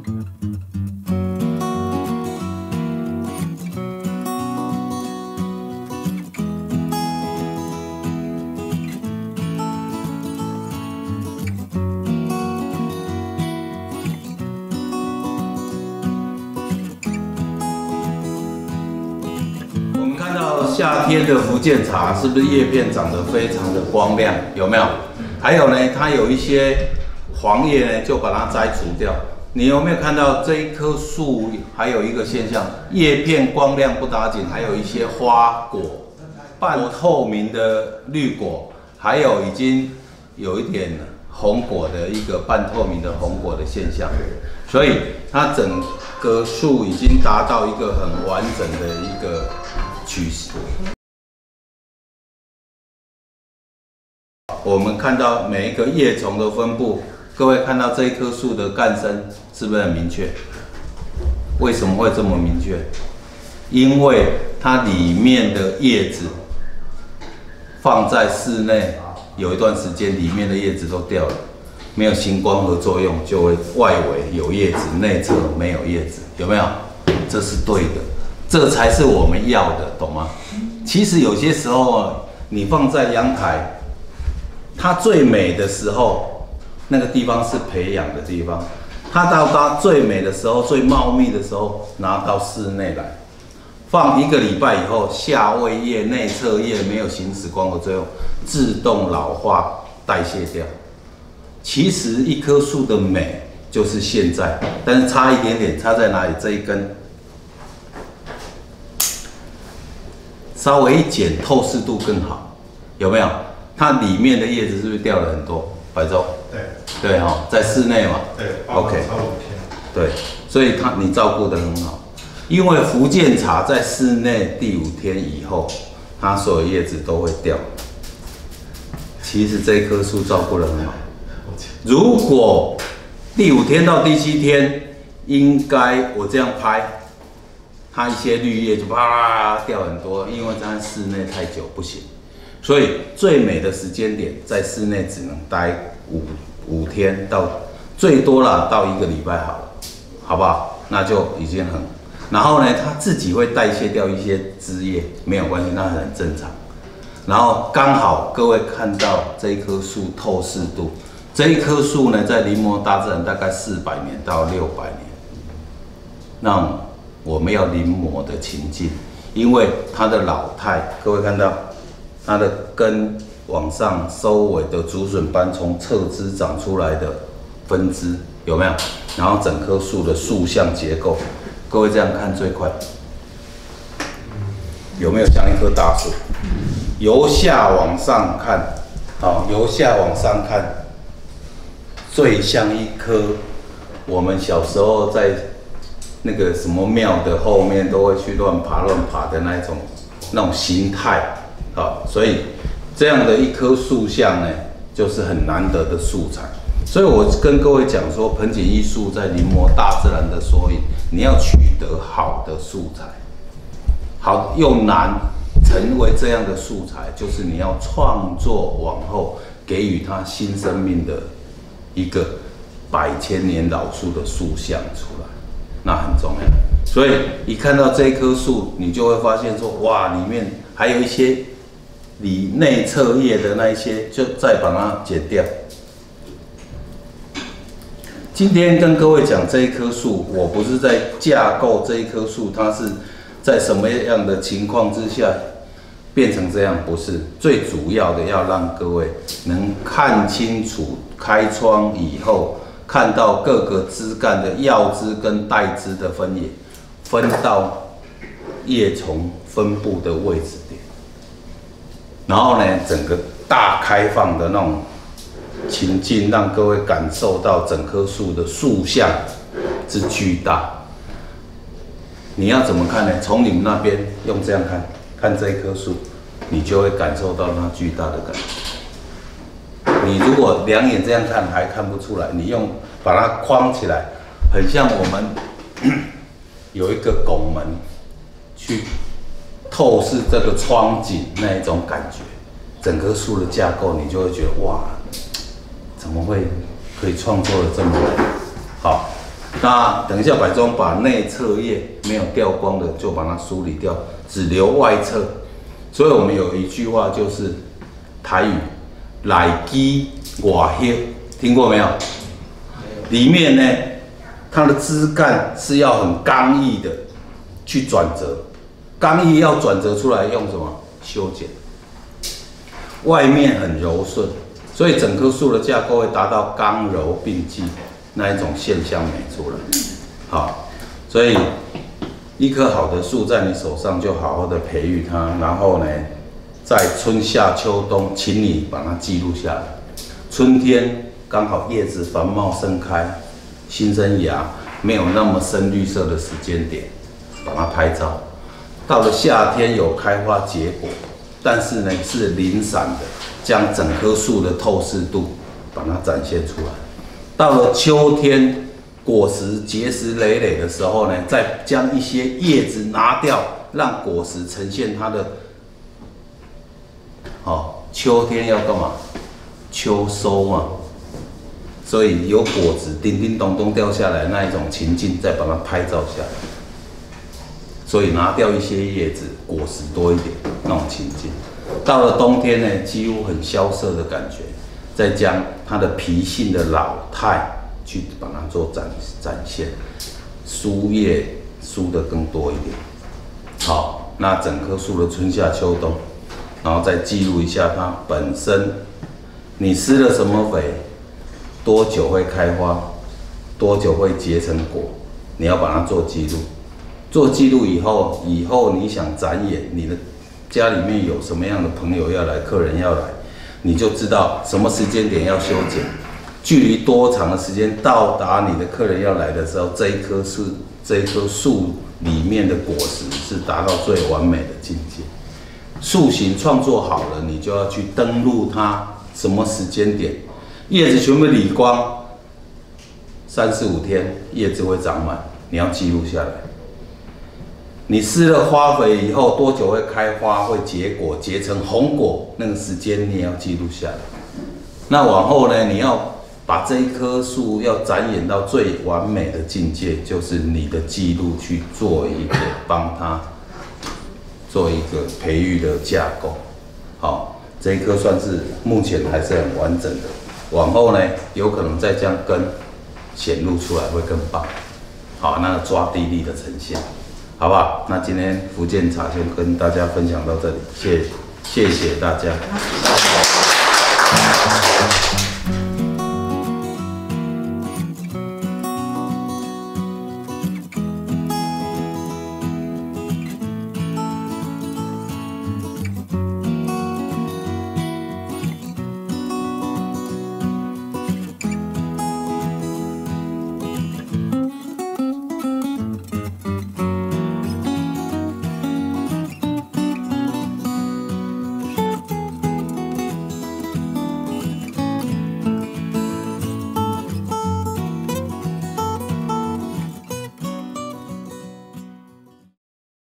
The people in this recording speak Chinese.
夏天的福建茶是不是叶片长得非常的光亮？有没有？还有呢，它有一些黄叶呢，就把它摘除掉。你有没有看到这一棵树还有一个现象？叶片光亮不打紧，还有一些花果半透明的绿果，还有已经有一点红果的一个半透明的红果的现象。所以它整个树已经达到一个很完整的一个趋势。我们看到每一个叶丛的分布，各位看到这一棵树的干身是不是很明确？为什么会这么明确？因为它里面的叶子放在室内有一段时间，里面的叶子都掉了，没有行光合作用，就会外围有叶子，内侧没有叶子，有没有？这是对的。这才是我们要的，懂吗？其实有些时候你放在阳台，它最美的时候，那个地方是培养的地方。它到它最美的时候、最茂密的时候，拿到室内来，放1个礼拜以后，下位叶、内侧叶没有行使光合作用，自动老化代谢掉。其实一棵树的美就是现在，但是差一点点，差在哪里？这一根。稍微一剪，透视度更好，有没有？它里面的叶子是不是掉了很多？白粥？对，对哈，在室内嘛。 对 ，OK。 超5天。 对，所以你照顾得很好，因为福建茶在室内第5天以后，它所有叶子都会掉。其实这棵树照顾得很好。如果第5天到第7天，应该我这样拍。它一些绿叶就啪掉很多，因为在室内太久不行，所以最美的时间点在室内只能待5天到最多了到1个礼拜好了，好不好？那就已经很，然后呢，它自己会代谢掉一些枝叶，没有关系，那很正常。然后刚好各位看到这一棵树透视度，这一棵树呢，在临摹大自然大概400年到600年，那我们要临摹的情境，因为它的老态，各位看到它的根往上收尾的竹笋般从侧枝长出来的分支，有没有？然后整棵树的树相结构，各位这样看最快，有没有像一棵大树？由下往上看，好，由下往上看，最像一棵我们小时候在那个什么庙的后面都会去乱爬的那种形态啊，所以这样的一棵树像呢，就是很难得的素材。所以我跟各位讲说，盆景艺术在临摹大自然的缩影，你要取得好的素材，好又难成为这样的素材，就是你要创作往后给予它新生命的一个100千年老树的塑像出来。那很重要，所以一看到这棵树，你就会发现说，哇，里面还有一些内侧叶的那一些，就再把它剪掉。今天跟各位讲这一棵树，我不是在架构这一棵树，它是在什么样的情况之下变成这样，不是最主要的，要让各位能看清楚开窗以后。看到各个枝干的要枝跟带枝的分野，分到叶丛分布的位置点，然后呢，整个大开放的那种情境，让各位感受到整棵树的树相之巨大。你要怎么看呢？从你们那边用这样看这一棵树，你就会感受到它巨大的感觉。你如果2眼这样看还看不出来，你用把它框起来，很像我们有一个拱门去透视这个窗景那一种感觉，整棵树的架构你就会觉得哇，怎么会可以创作的这么美？好， 那等一下摆装把内侧叶没有掉光的就把它梳理掉，只留外侧。所以我们有一句话就是台语“内基外黑”，听过没有？里面呢，它的枝干是要很刚毅的去转折，刚毅要转折出来用什么？修剪。外面很柔顺，所以整棵树的架构会达到刚柔并济那一种现象美出来。好，所以一棵好的树在你手上就好好的培育它，然后呢，在春夏秋冬，请你把它记录下来。春天刚好叶子繁茂盛开，新生芽没有那么深绿色的时间点，把它拍照。到了夏天有开花结果，但是呢是零散的，将整棵树的透视度把它展现出来。到了秋天，果实结实累累的时候呢，再将一些叶子拿掉，让果实呈现它的。秋天要干嘛？秋收嘛。所以有果子叮叮咚咚掉下来那一种情境，再把它拍照下来。所以拿掉一些叶子，果实多一点那种情境。到了冬天呢，几乎很萧瑟的感觉，再将它的脾性的老态去把它做展现，疏叶疏的更多一点。好，那整棵树的春夏秋冬，然后再记录一下它本身，你施了什么肥，多久会开花，多久会结成果，你要把它做记录。做记录以后你想展演，你的家里面有什么样的朋友要来，客人要来，你就知道什么时间点要修剪，距离多长的时间到达你的客人要来的时候，这一棵树里面的果实是达到最完美的境界。树形创作好了，你就要去登录它什么时间点，叶子全部理光，3、4、5天叶子会长满，你要记录下来。你施了花肥以后多久会开花，会结果，结成红果，那个时间你也要记录下来。那往后呢，你要把这一棵树要展演到最完美的境界，就是你的记录去做一个帮它做一个培育的架构。好，这一棵算是目前还是很完整的，往后呢有可能再将根显露出来会更棒。好，那个抓地力的呈现。好不好？那今天福建茶先跟大家分享到这里，谢谢大家。